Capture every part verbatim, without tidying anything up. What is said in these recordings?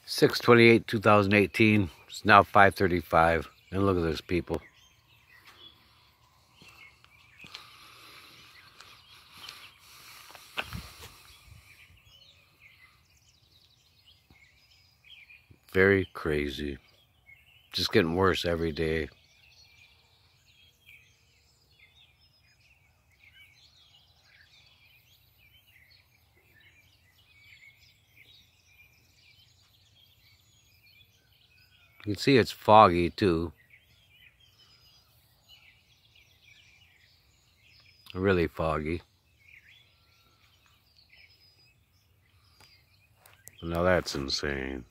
six twenty-eight two thousand eighteen. It's now five thirty-five. And look at those people. Very crazy. Just getting worse every day. You can see it's foggy too. Really foggy. Now that's insane.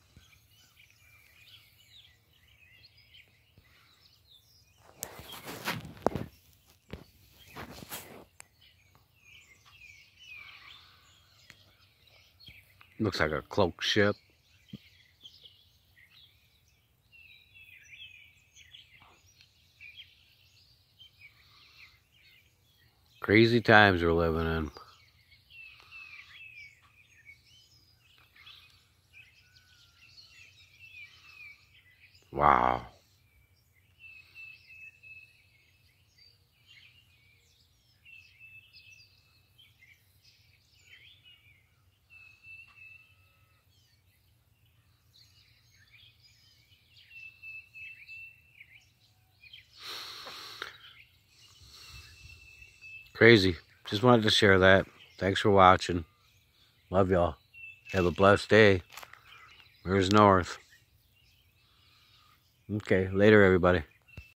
Looks like a cloak ship. Crazy times we're living in. Wow. Crazy. Just wanted to share that. Thanks for watching. Love y'all. Have a blessed day. Where's north? Okay, later everybody.